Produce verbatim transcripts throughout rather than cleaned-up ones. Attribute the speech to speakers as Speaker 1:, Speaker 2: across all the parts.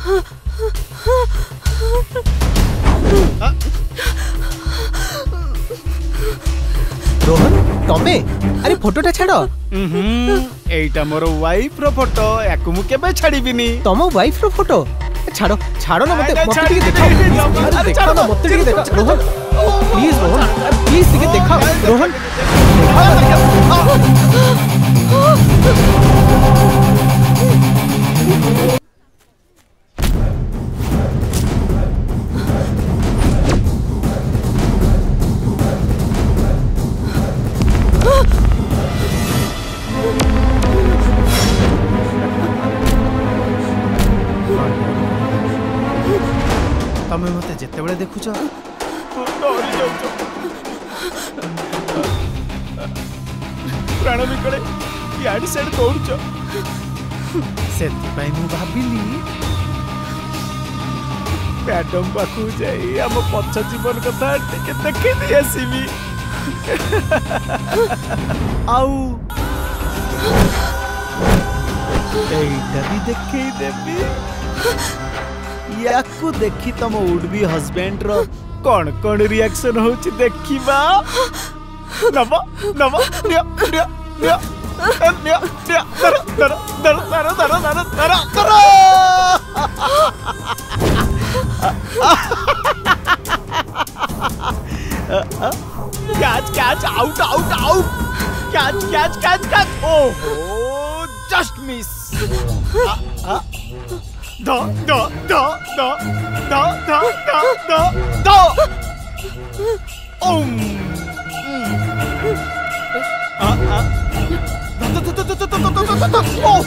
Speaker 1: रोहन तमे अरे फोटोटा छाड़
Speaker 2: एटा मोर वाइफ रो फोटो याकु मु केबे छाड़ीबिनी
Speaker 1: तम वाइफ रो फोटो छाड़ो छाड़ो ना मते मते टिके देखो अरे देखो ना मते टिके देखो रोहन प्लीज रोहन प्लीज टिके देखो रोहन
Speaker 2: तमे मते जेते बेले देखुछ प्राण बिकड़े याड सेड दौड़छ सेति पई मु भाबिली मैडम पाखु जाई हम पछ जीवन कथा टिके देखि दे आसीबी आउ एटा भी देखि देबी याकु देखी तम वुड बी हस्बैंड रो कौन कौन रिएक्शन होची देखिबा नम नम निया निया निया निया निया दर दर दर दर दर दर दर catch catch out out out catch catch catch catch ओहो just miss Da da da da da da da da da. Om. Ah ah. Da da da da da da da da da. Oh.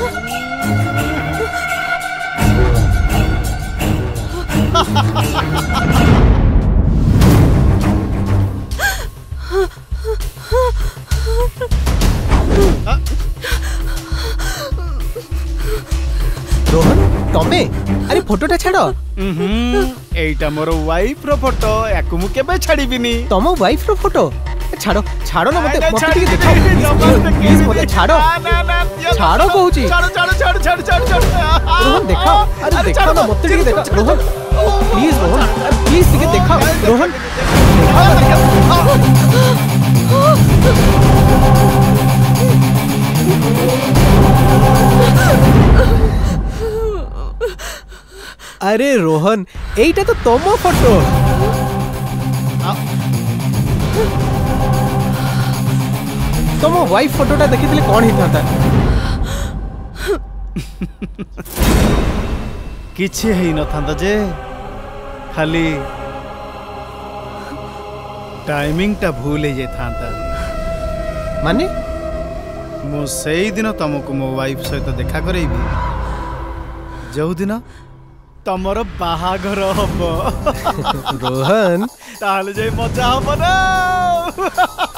Speaker 1: Rohan तमे अरे फोटोटा छाड़
Speaker 2: एटा मोर wife रो photo याकु मु केबे छाड़ीबिनी
Speaker 1: तम wife रो photo छाड़ो छाड़ो ना मते मते टिके देखो प्लीज मते छाड़ो छाड़ो कहूची
Speaker 2: छाड़ो छाड़ो छाड़ो छाड़ो छाड़ो छाड़ो
Speaker 1: रोहन देखो अरे देखो ना मते टिके देखो रोहन प्लीज रोहन प्लीज टिके देखो रोहन अरे रोहन एटा तो तम फोटो तम वाइफ फोटोटा देखिथिले कोन हिताता
Speaker 2: किछि हेई न थांदा जे खाली टाइमिंग टा भूल हे थांता
Speaker 1: माने
Speaker 2: मो सेई दिन तुमको मो वाइफ सहित देखा करैबी जो दिन तमर बाहागर हम
Speaker 1: रोहन
Speaker 2: ताले जे मजा हम ना